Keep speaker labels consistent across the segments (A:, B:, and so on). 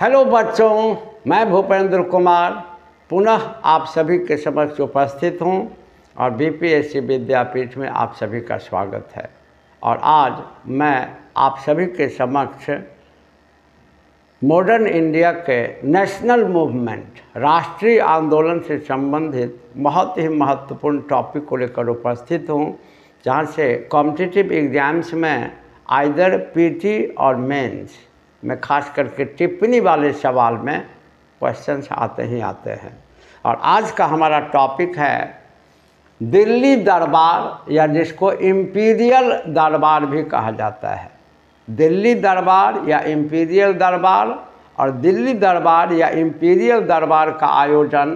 A: Hello बच्चों, मैं भूपेंद्र कुमार पुनः आप सभी के समक्ष उपस्थित हूँ और बीपीएससी विद्यापीठ में आप सभी का स्वागत है। और आज मैं आप सभी के समक्ष मॉडर्न इंडिया के नेशनल मूवमेंट राष्ट्रीय आंदोलन से संबंधित बहुत ही महत्वपूर्ण टॉपिक को लेकर उपस्थित हूँ, जहाँ से कॉम्पिटिटिव एग्जाम्स में आइदर पीटी और मेंस में खास करके टिप्पणी वाले सवाल में क्वेश्चंस आते ही आते हैं। और आज का हमारा टॉपिक है दिल्ली दरबार, या जिसको इम्पीरियल दरबार भी कहा जाता है। दिल्ली दरबार या इम्पीरियल दरबार, और दिल्ली दरबार या इम्पीरियल दरबार का आयोजन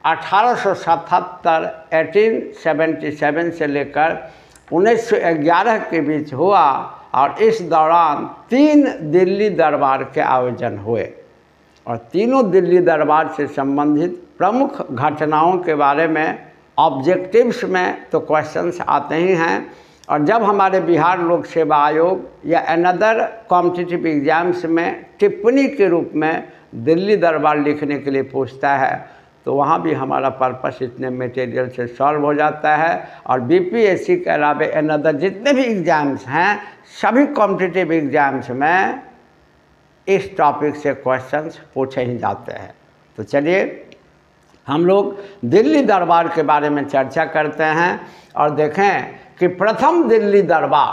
A: 1877 1877 से लेकर 1911 के बीच हुआ और इस दौरान 3 दिल्ली दरबार के आयोजन हुए। और तीनों दिल्ली दरबार से संबंधित प्रमुख घटनाओं के बारे में ऑब्जेक्टिव्स में तो क्वेश्चंस आते ही हैं, और जब हमारे बिहार लोक सेवा आयोग या अनदर कॉम्पिटिटिव एग्जाम्स में टिप्पणी के रूप में दिल्ली दरबार लिखने के लिए पूछता है, तो वहाँ भी हमारा पर्पस इतने मटेरियल से सॉल्व हो जाता है। और बीपीएससी के अलावा अनदर जितने भी एग्ज़ाम्स हैं, सभी कॉम्पिटिटिव एग्ज़ाम्स में इस टॉपिक से क्वेश्चंस पूछे ही जाते हैं। तो चलिए हम लोग दिल्ली दरबार के बारे में चर्चा करते हैं और देखें कि प्रथम दिल्ली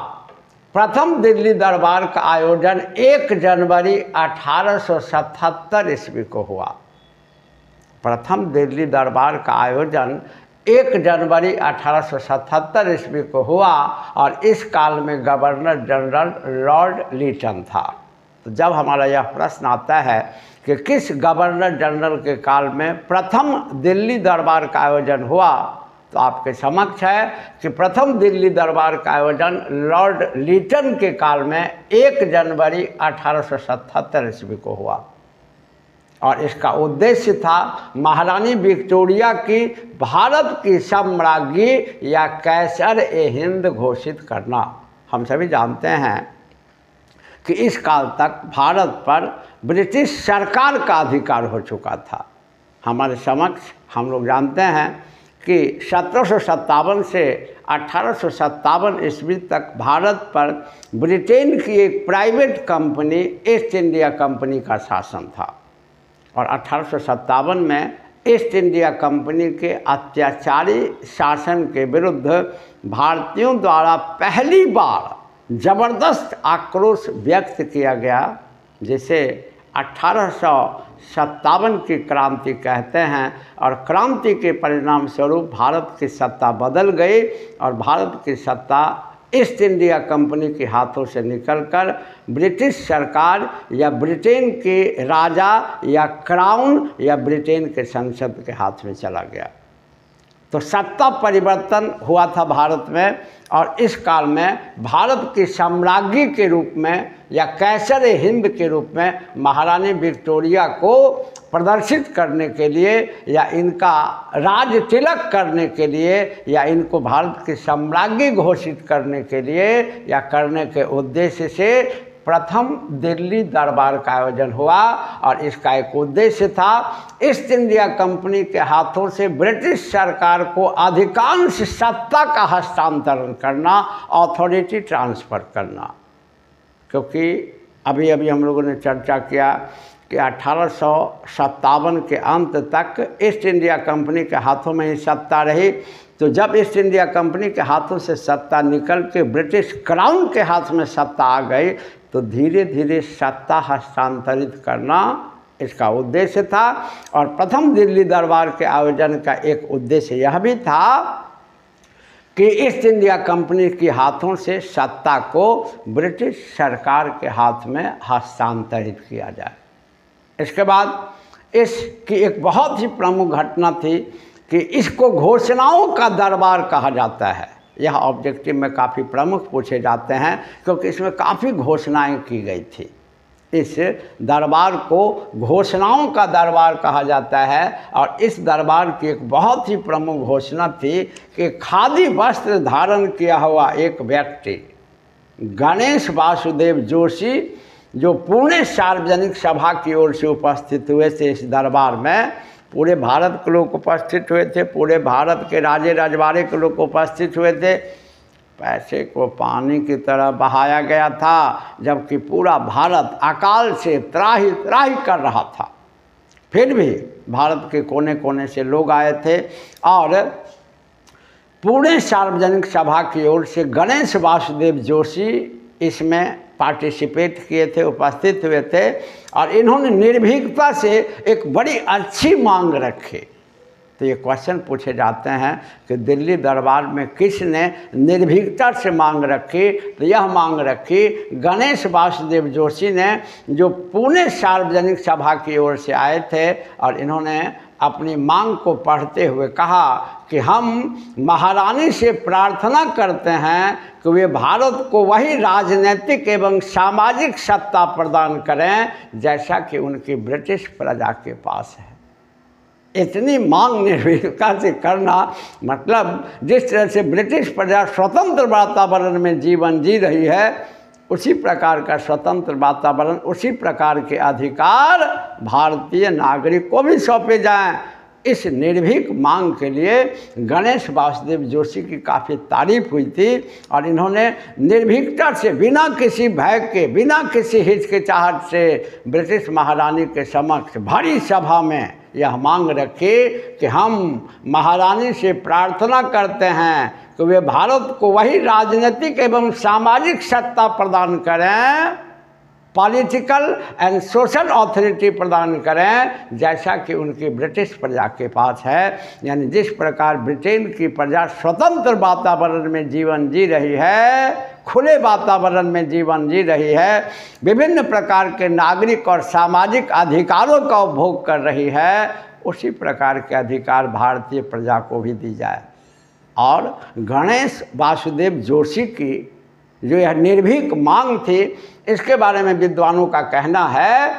A: दरबार का आयोजन 1 जनवरी 1877 ईस्वी को हुआ। प्रथम दिल्ली दरबार का आयोजन 1 जनवरी 1877 ईस्वी को हुआ और इस काल में गवर्नर जनरल लॉर्ड लीटन था। तो जब हमारा यह प्रश्न आता है कि किस गवर्नर जनरल के काल में प्रथम दिल्ली दरबार का आयोजन हुआ, तो आपके समक्ष है कि प्रथम दिल्ली दरबार का आयोजन लॉर्ड लीटन के काल में 1 जनवरी 1877 ईस्वी को हुआ। और इसका उद्देश्य था महारानी विक्टोरिया की भारत की साम्राज्ञी या कैसर-ए-हिंद घोषित करना। हम सभी जानते हैं कि इस काल तक भारत पर ब्रिटिश सरकार का अधिकार हो चुका था। हमारे समक्ष हम लोग जानते हैं कि 1757 से 1857 ईस्वी तक भारत पर ब्रिटेन की एक private company East India Company का शासन था। और 1857 में ईस्ट इंडिया कंपनी के अत्याचारी शासन के विरुद्ध भारतीयों द्वारा पहली बार ज़बरदस्त आक्रोश व्यक्त किया गया, जिसे 1857 की क्रांति कहते हैं। और क्रांति के परिणाम स्वरूप भारत की सत्ता बदल गई और भारत की सत्ता ईस्ट इंडिया कंपनी के हाथों से निकलकर ब्रिटिश सरकार या ब्रिटेन के राजा या क्राउन या ब्रिटेन के संसद के हाथ में चला गया। तो सत्ता परिवर्तन हुआ था भारत में, और इस काल में भारत की साम्राज्ञी के रूप में या कैसर-ए-हिंद के रूप में महारानी विक्टोरिया को प्रदर्शित करने के लिए या इनका राज तिलक करने के लिए या इनको भारत की साम्राज्ञी घोषित करने के लिए या करने के उद्देश्य से प्रथम दिल्ली दरबार का आयोजन हुआ। और इसका एक उद्देश्य था ईस्ट इंडिया कंपनी के हाथों से ब्रिटिश सरकार को अधिकांश सत्ता का हस्तांतरण करना, अथॉरिटी ट्रांसफ़र करना। क्योंकि अभी हम लोगों ने चर्चा किया कि 1857 के अंत तक ईस्ट इंडिया कंपनी के हाथों में ही सत्ता रही। तो जब ईस्ट इंडिया कंपनी के हाथों से सत्ता निकल के ब्रिटिश क्राउन के हाथ में सत्ता आ गई, तो धीरे धीरे सत्ता हस्तांतरित करना इसका उद्देश्य था। और प्रथम दिल्ली दरबार के आयोजन का एक उद्देश्य यह भी था कि ईस्ट इंडिया कंपनी के हाथों से सत्ता को ब्रिटिश सरकार के हाथ में हस्तांतरित किया जाए। इसके बाद इसकी एक बहुत ही प्रमुख घटना थी कि इसको घोषणाओं का दरबार कहा जाता है। यह ऑब्जेक्टिव में काफ़ी प्रमुख पूछे जाते हैं क्योंकि इसमें काफ़ी घोषणाएं की गई थी। इस दरबार को घोषणाओं का दरबार कहा जाता है। और इस दरबार की एक बहुत ही प्रमुख घोषणा थी कि खादी वस्त्र धारण किया हुआ एक व्यक्ति गणेश वासुदेव जोशी जो पूर्ण सार्वजनिक सभा की ओर से उपस्थित हुए थे इस दरबार में, पूरे भारत के लोग उपस्थित हुए थे, पूरे भारत के राजे रजवाड़े के लोग उपस्थित हुए थे। पैसे को पानी की तरह बहाया गया था, जबकि पूरा भारत अकाल से त्राही त्राही कर रहा था। फिर भी भारत के कोने कोने से लोग आए थे और पूरे सार्वजनिक सभा की ओर से गणेश वासुदेव जोशी इसमें पार्टिसिपेट किए थे, उपस्थित हुए थे और इन्होंने निर्भीकता से एक बड़ी अच्छी मांग रखी। तो ये क्वेश्चन पूछे जाते हैं कि दिल्ली दरबार में किसने निर्भीकता से मांग रखी? तो यह मांग रखी गणेश वासुदेव जोशी ने, जो पुणे सार्वजनिक सभा की ओर से आए थे और इन्होंने अपनी मांग को पढ़ते हुए कहा कि हम महारानी से प्रार्थना करते हैं कि वे भारत को वही राजनीतिक एवं सामाजिक सत्ता प्रदान करें जैसा कि उनकी ब्रिटिश प्रजा के पास है। इतनी मांग निर्भीकता से करना, मतलब जिस तरह से ब्रिटिश प्रजा स्वतंत्र वातावरण में जीवन जी रही है, उसी प्रकार का स्वतंत्र वातावरण, उसी प्रकार के अधिकार भारतीय नागरिक को भी सौंपे जाएं। इस निर्भीक मांग के लिए गणेश वासुदेव जोशी की काफ़ी तारीफ हुई थी और इन्होंने निर्भीकता से, बिना किसी भय के, बिना किसी हिचकिचाहट से ब्रिटिश महारानी के समक्ष भरी सभा में यह मांग रखी कि हम महारानी से प्रार्थना करते हैं कि वे भारत को वही राजनीतिक एवं सामाजिक सत्ता प्रदान करें, पॉलिटिकल एंड सोशल अथॉरिटी प्रदान करें जैसा कि उनकी ब्रिटिश प्रजा के पास है। यानी जिस प्रकार ब्रिटेन की प्रजा स्वतंत्र वातावरण में जीवन जी रही है, खुले वातावरण में जीवन जी रही है, विभिन्न प्रकार के नागरिक और सामाजिक अधिकारों का उपभोग कर रही है, उसी प्रकार के अधिकार भारतीय प्रजा को भी दी जाए। और गणेश वासुदेव जोशी की जो यह निर्भीक मांग थी, इसके बारे में विद्वानों का कहना है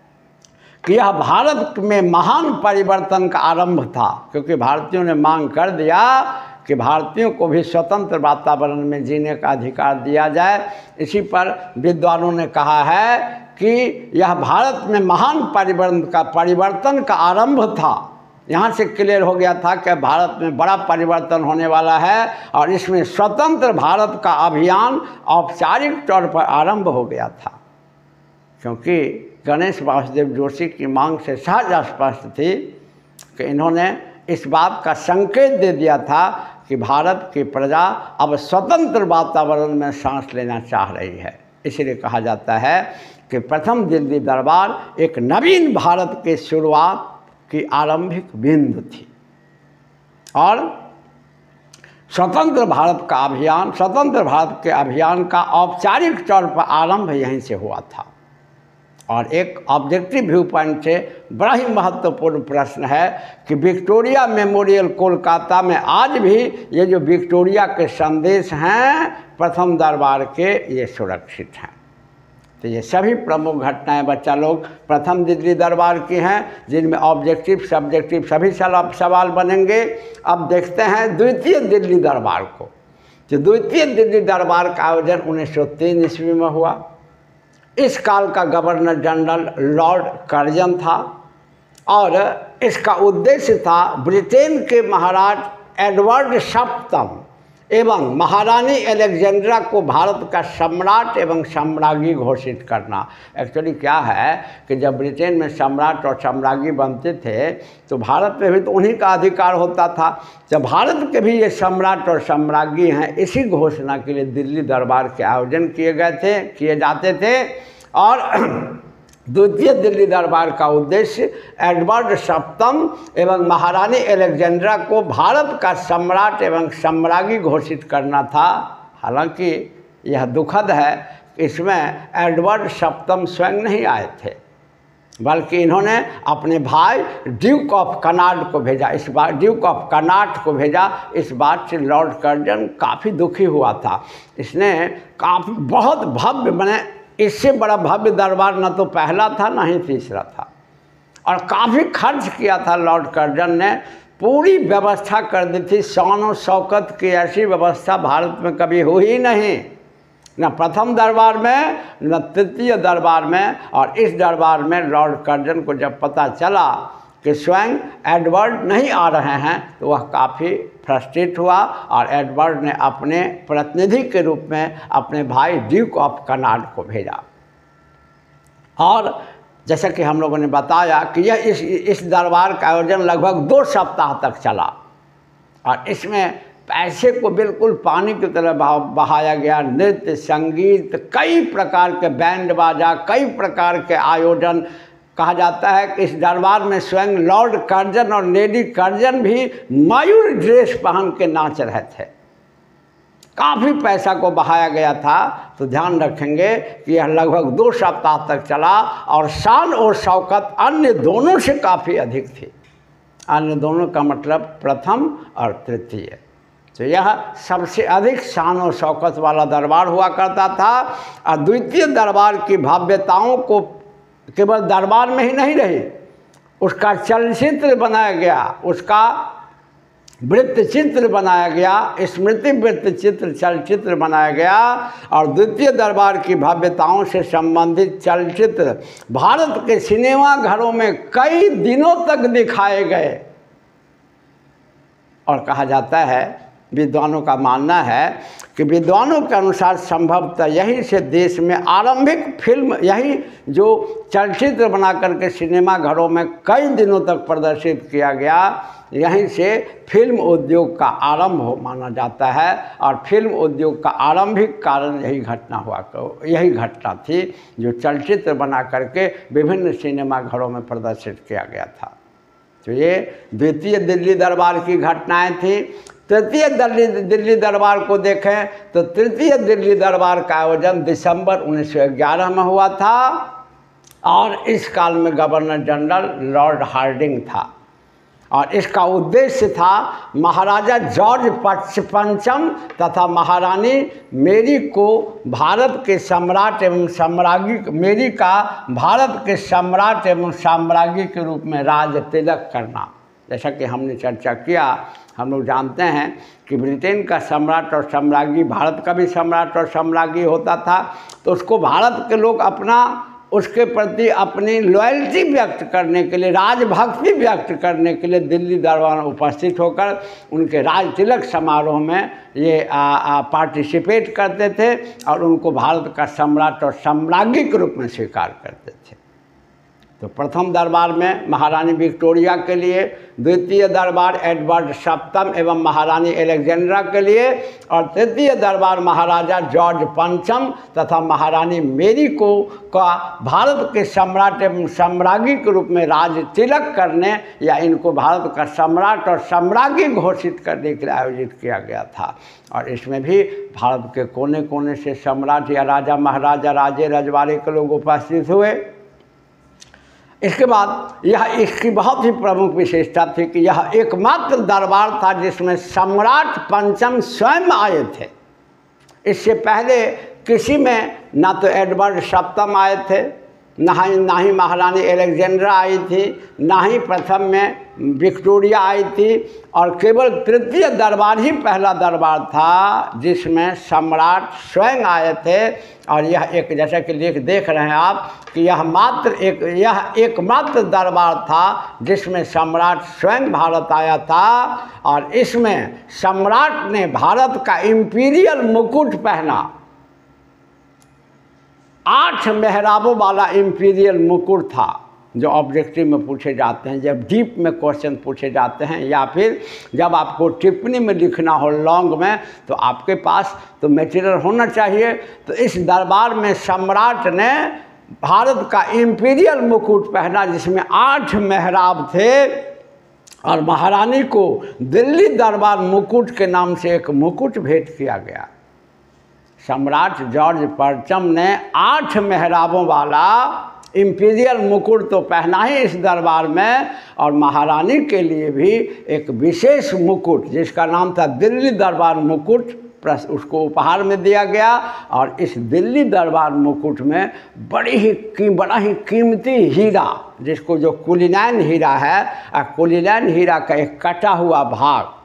A: कि यह भारत में महान परिवर्तन का आरंभ था, क्योंकि भारतीयों ने मांग कर दिया कि भारतीयों को भी स्वतंत्र वातावरण में जीने का अधिकार दिया जाए। इसी पर विद्वानों ने कहा है कि यह भारत में महान परिवर्तन का आरंभ था। यहाँ से क्लियर हो गया था कि भारत में बड़ा परिवर्तन होने वाला है और इसमें स्वतंत्र भारत का अभियान औपचारिक तौर पर आरंभ हो गया था, क्योंकि गणेश वासुदेव जोशी की मांग से सहज स्पष्ट थी कि इन्होंने इस बात का संकेत दे दिया था कि भारत की प्रजा अब स्वतंत्र वातावरण में सांस लेना चाह रही है। इसलिए कहा जाता है कि प्रथम दिल्ली दरबार एक नवीन भारत की शुरुआत की आरंभिक बिंदु थी और स्वतंत्र भारत का अभियान, स्वतंत्र भारत के अभियान का औपचारिक तौर पर आरंभ यहीं से हुआ था। और एक ऑब्जेक्टिव व्यू पॉइंट से बड़ा ही महत्वपूर्ण प्रश्न है कि विक्टोरिया मेमोरियल कोलकाता में आज भी ये जो विक्टोरिया के संदेश हैं प्रथम दरबार के, ये सुरक्षित हैं। तो ये सभी प्रमुख घटनाएं बच्चा लोग प्रथम दिल्ली दरबार की हैं, जिनमें ऑब्जेक्टिव सब्जेक्टिव सभी सवाल बनेंगे। अब देखते हैं द्वितीय दिल्ली दरबार को। तो द्वितीय दिल्ली दरबार का आयोजन 1903 ईस्वी में हुआ। इस काल का गवर्नर जनरल लॉर्ड कर्जन था और इसका उद्देश्य था ब्रिटेन के महाराज एडवर्ड सप्तम एवं महारानी एलेक्जेंड्रा को भारत का सम्राट एवं सम्राज्ञी घोषित करना। एक्चुअली क्या है कि जब ब्रिटेन में सम्राट और सम्राज्ञी बनते थे तो भारत में भी तो उन्हीं का अधिकार होता था। जब भारत के भी ये सम्राट और सम्राज्ञी हैं, इसी घोषणा के लिए दिल्ली दरबार के आयोजन किए जाते थे। और द्वितीय दिल्ली दरबार का उद्देश्य एडवर्ड सप्तम एवं महारानी एलेक्जेंड्रा को भारत का सम्राट एवं सम्राज्ञी घोषित करना था। हालांकि यह दुखद है कि इसमें एडवर्ड सप्तम स्वयं नहीं आए थे, बल्कि इन्होंने अपने भाई ड्यूक ऑफ कनाट को भेजा। इस बार ड्यूक ऑफ कनाट को भेजा। इस बात से लॉर्ड कर्जन काफ़ी दुखी हुआ था। इसने काफ़ी बहुत भव्य बने, इससे बड़ा भव्य दरबार न तो पहला था न ही तीसरा था, और काफ़ी खर्च किया था लॉर्ड कर्जन ने। पूरी व्यवस्था कर दी थी, शान और शौकत की ऐसी व्यवस्था भारत में कभी हुई नहीं, न प्रथम दरबार में न तृतीय दरबार में। और इस दरबार में लॉर्ड कर्जन को जब पता चला कि स्वयं एडवर्ड नहीं आ रहे हैं तो वह काफ़ी फ्रस्ट्रेट हुआ और एडवर्ड ने अपने प्रतिनिधि के रूप में अपने भाई ड्यूक ऑफ कनाड को भेजा। और जैसा कि हम लोगों ने बताया कि यह इस दरबार का आयोजन लगभग 2 सप्ताह तक चला और इसमें पैसे को बिल्कुल पानी की तरह बहाया गया। नृत्य, संगीत, कई प्रकार के बैंड बाजा, कई प्रकार के आयोजन। कहा जाता है कि इस दरबार में स्वयं लॉर्ड कर्जन और लेडी कर्जन भी मयूर ड्रेस पहन के नाच रहे थे। काफ़ी पैसा को बहाया गया था। तो ध्यान रखेंगे कि यह लगभग 2 सप्ताह तक चला और शान और शौकत अन्य दोनों से काफ़ी अधिक थी। अन्य दोनों का मतलब प्रथम और तृतीय। तो यह सबसे अधिक शान और शौकत वाला दरबार हुआ करता था। और द्वितीय दरबार की भव्यताओं को केवल दरबार में ही नहीं रही, उसका चलचित्र बनाया गया, उसका वृत्तचित्र बनाया गया, स्मृति वृत्तचित्र चलचित्र बनाया गया। और द्वितीय दरबार की भव्यताओं से संबंधित चलचित्र भारत के सिनेमा घरों में कई दिनों तक दिखाए गए। और कहा जाता है, विद्वानों का मानना है कि विद्वानों के अनुसार संभवतः यहीं से देश में आरंभिक फिल्म, यही जो चलचित्र बना करके सिनेमा घरों में कई दिनों तक प्रदर्शित किया गया, यहीं से फिल्म उद्योग का आरंभ माना जाता है। और फिल्म उद्योग का आरंभिक कारण यही घटना थी जो चलचित्र बना करके विभिन्न सिनेमा घरों में प्रदर्शित किया गया था। तो ये द्वितीय दिल्ली दरबार की घटनाएं थी। तृतीय दिल्ली दरबार को देखें तो तृतीय दिल्ली दरबार का आयोजन दिसंबर 1911 में हुआ था और इस काल में गवर्नर जनरल लॉर्ड हार्डिंग था। और इसका उद्देश्य था महाराजा जॉर्ज पंचम तथा महारानी मेरी को भारत के सम्राट एवं साम्राज्ञी मेरी का भारत के सम्राट एवं साम्राज्ञी के रूप में राज तिलक करना। जैसा कि हमने चर्चा किया, हम लोग जानते हैं कि ब्रिटेन का सम्राट और साम्राज्ञी, भारत का भी सम्राट और साम्राज्ञी होता था। तो उसको भारत के लोग उसके प्रति अपनी लॉयल्टी व्यक्त करने के लिए, राजभक्ति व्यक्त करने के लिए दिल्ली दरबार में उपस्थित होकर उनके राज तिलक समारोह में ये पार्टिसिपेट करते थे और उनको भारत का सम्राट और साम्राज्ञी के रूप में स्वीकार करते थे। तो प्रथम दरबार में महारानी विक्टोरिया के लिए, द्वितीय दरबार एडवर्ड सप्तम एवं महारानी एलेक्जेंड्रा के लिए और तृतीय दरबार महाराजा जॉर्ज पंचम तथा महारानी मेरी को का भारत के सम्राट एवं साम्राज्ञी के रूप में राज तिलक करने या इनको भारत का सम्राट और साम्राज्ञी घोषित करने के लिए आयोजित किया गया था। और इसमें भी भारत के कोने कोने से सम्राट या राजा महाराजा, राजे रजवाड़े के लोग उपस्थित हुए। इसके बाद इसकी बहुत ही प्रमुख विशेषता थी कि यह एकमात्र दरबार था जिसमें सम्राट पंचम स्वयं आए थे। इससे पहले किसी में ना तो एडवर्ड सप्तम आए थे, ना ही महारानी एलेक्जेंड्रा आई थी, ना ही प्रथम में विक्टोरिया आई थी। और केवल तृतीय दरबार ही पहला दरबार था जिसमें सम्राट स्वयं आए थे। और यह एक, जैसा कि देख रहे हैं आप कि यह एकमात्र दरबार था जिसमें सम्राट स्वयं भारत आया था। और इसमें सम्राट ने भारत का इंपीरियल मुकुट पहना, 8 मेहराबों वाला इंपीरियल मुकुट था, जो ऑब्जेक्टिव में पूछे जाते हैं, जब डीप में क्वेश्चन पूछे जाते हैं या फिर जब आपको टिप्पणी में लिखना हो लॉन्ग में, तो आपके पास तो मटेरियल होना चाहिए। तो इस दरबार में सम्राट ने भारत का इंपीरियल मुकुट पहना जिसमें 8 मेहराब थे। और महारानी को दिल्ली दरबार मुकुट के नाम से एक मुकुट भेंट किया गया। सम्राट जॉर्ज पंचम ने 8 मेहराबों वाला इंपीरियल मुकुट तो पहना ही इस दरबार में, और महारानी के लिए भी एक विशेष मुकुट जिसका नाम था दिल्ली दरबार मुकुट उसको उपहार में दिया गया। और इस दिल्ली दरबार मुकुट में बड़ा ही कीमती हीरा, जिसको जो कुलीनैन हीरा है, कुलीनैन हीरा का एक कटा हुआ भाग,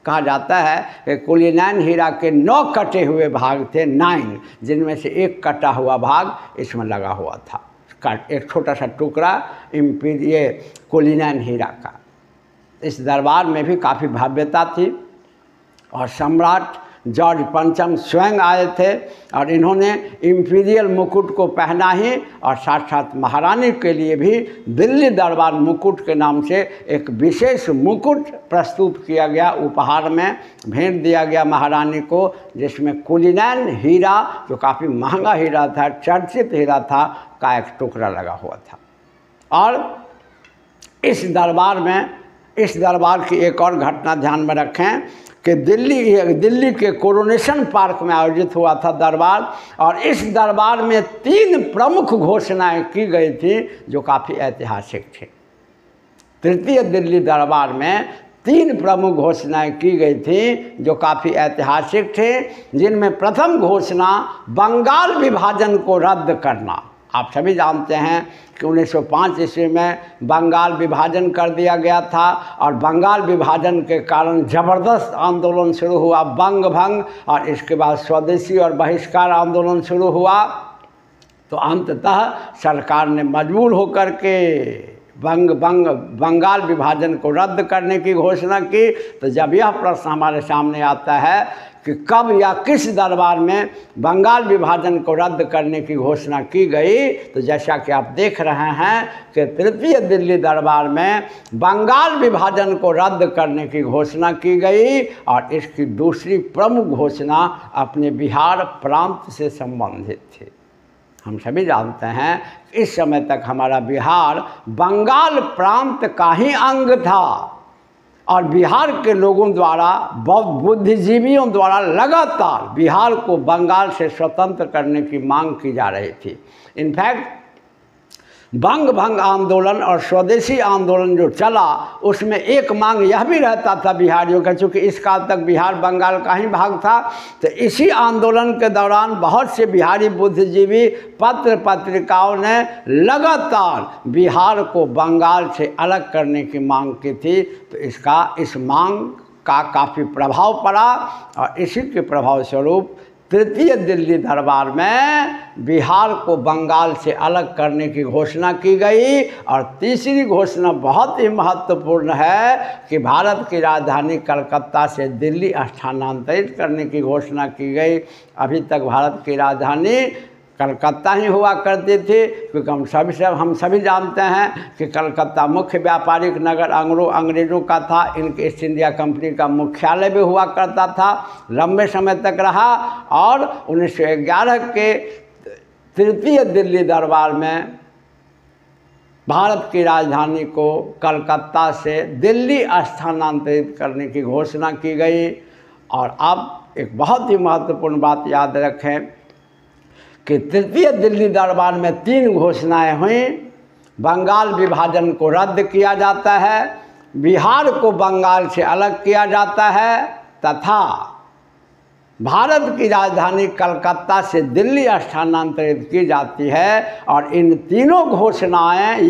A: कहा जाता है कि कुलीनैन हीरा के 9 कटे हुए भाग थे, 9, जिनमें से एक कटा हुआ भाग इसमें लगा हुआ था, एक छोटा सा टुकड़ा ये कुलीनैन हीरा का। इस दरबार में भी काफ़ी भव्यता थी और सम्राट जॉर्ज पंचम स्वयं आए थे और इन्होंने इम्पीरियल मुकुट को पहना ही और साथ साथ महारानी के लिए भी दिल्ली दरबार मुकुट के नाम से एक विशेष मुकुट प्रस्तुत किया गया, उपहार में भेंट दिया गया महारानी को, जिसमें कुलीनैन हीरा जो काफ़ी महंगा हीरा था, चर्चित हीरा था, का एक टुकड़ा लगा हुआ था। और इस दरबार की एक और घटना ध्यान में रखें कि दिल्ली के कोरोनेशन पार्क में आयोजित हुआ था दरबार, और इस दरबार में 3 प्रमुख घोषणाएं की गई थी जो काफ़ी ऐतिहासिक थी। तृतीय दिल्ली दरबार में 3 प्रमुख घोषणाएं की गई थी जो काफ़ी ऐतिहासिक थे, जिनमें प्रथम घोषणा बंगाल विभाजन को रद्द करना। आप सभी जानते हैं कि 1905 ईस्वी में बंगाल विभाजन कर दिया गया था और बंगाल विभाजन के कारण ज़बरदस्त आंदोलन शुरू हुआ, बंग भंग, और इसके बाद स्वदेशी और बहिष्कार आंदोलन शुरू हुआ। तो अंततः सरकार ने मजबूर होकर के बंगाल विभाजन को रद्द करने की घोषणा की। तो जब यह प्रश्न हमारे सामने आता है कि कब या किस दरबार में बंगाल विभाजन को रद्द करने की घोषणा की गई, तो जैसा कि आप देख रहे हैं कि तृतीय दिल्ली दरबार में बंगाल विभाजन को रद्द करने की घोषणा की गई और इसकी दूसरी प्रमुख घोषणा अपने बिहार प्रांत से संबंधित थी। हम सभी जानते हैं इस समय तक हमारा बिहार बंगाल प्रांत का ही अंग था और बिहार के लोगों द्वारा, बुद्धिजीवियों द्वारा लगातार बिहार को बंगाल से स्वतंत्र करने की मांग की जा रही थी। इनफैक्ट बंग भंग आंदोलन और स्वदेशी आंदोलन जो चला, उसमें एक मांग यह भी रहता था बिहारियों का, चूँकि इस काल तक बिहार बंगाल का ही भाग था, तो इसी आंदोलन के दौरान बहुत से बिहारी बुद्धिजीवी, पत्र पत्रिकाओं ने लगातार बिहार को बंगाल से अलग करने की मांग की थी। तो इस मांग का काफ़ी प्रभाव पड़ा और इसी के प्रभाव स्वरूप तृतीय दिल्ली दरबार में बिहार को बंगाल से अलग करने की घोषणा की गई। और तीसरी घोषणा बहुत ही महत्वपूर्ण है कि भारत की राजधानी कलकत्ता से दिल्ली स्थानांतरित करने की घोषणा की गई। अभी तक भारत की राजधानी कलकत्ता ही हुआ करती थी, क्योंकि हम सभी जानते हैं कि कलकत्ता मुख्य व्यापारिक नगर अंग्रेज़ों का था। इनके ईस्ट इंडिया कंपनी का मुख्यालय भी हुआ करता था, लंबे समय तक रहा। और 1911 के तृतीय दिल्ली दरबार में भारत की राजधानी को कलकत्ता से दिल्ली स्थानांतरित करने की घोषणा की गई। और अब एक बहुत ही महत्वपूर्ण बात याद रखें कि तृतीय दिल्ली दरबार में 3 घोषणाएं हुई। बंगाल विभाजन को रद्द किया जाता है, बिहार को बंगाल से अलग किया जाता है तथा भारत की राजधानी कलकत्ता से दिल्ली स्थानांतरित की जाती है। और इन तीनों घोषणाएं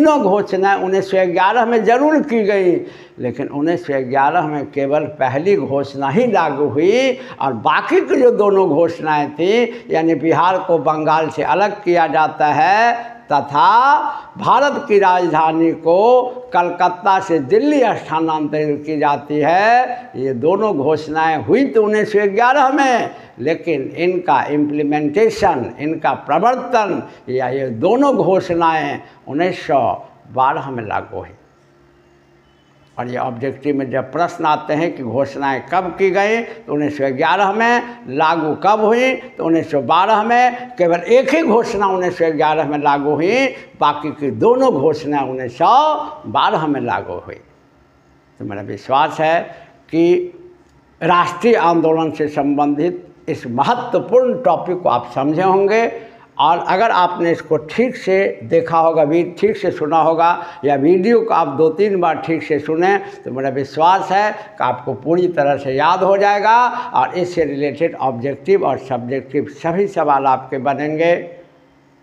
A: 1911 में ज़रूर की गई, लेकिन 1911 में केवल पहली घोषणा ही लागू हुई और बाकी की जो दोनों घोषणाएं थी, यानी बिहार को बंगाल से अलग किया जाता है तथा भारत की राजधानी को कलकत्ता से दिल्ली स्थानांतरित की जाती है, ये दोनों घोषणाएं हुई तो 1911 में, लेकिन इनका इम्प्लीमेंटेशन, इनका प्रवर्तन या ये दोनों घोषणाएं 1912 में लागू हुई। और ये ऑब्जेक्टिव में जब प्रश्न आते हैं कि घोषणाएं कब की गई, तो 1911 में, लागू कब हुई तो 1912 में। केवल एक ही घोषणा 1911 में लागू हुई, बाकी की दोनों घोषणाएं 1912 में लागू हुई। तो मेरा विश्वास है कि राष्ट्रीय आंदोलन से संबंधित इस महत्वपूर्ण टॉपिक को आप समझे होंगे। और अगर आपने इसको ठीक से देखा होगा, ठीक से सुना होगा, या वीडियो को आप 2-3 बार ठीक से सुने, तो मेरा विश्वास है कि आपको पूरी तरह से याद हो जाएगा और इससे रिलेटेड ऑब्जेक्टिव और सब्जेक्टिव सभी सवाल आपके बनेंगे।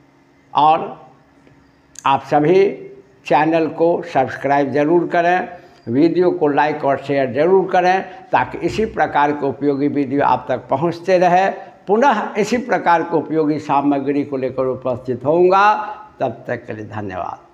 A: और आप सभी चैनल को सब्सक्राइब ज़रूर करें वीडियो को लाइक और शेयर ज़रूर करें ताकि इसी प्रकार के उपयोगी वीडियो आप तक पहुंचते रहे। पुनः इसी प्रकार के उपयोगी सामग्री को लेकर उपस्थित होऊंगा। तब तक के लिए धन्यवाद।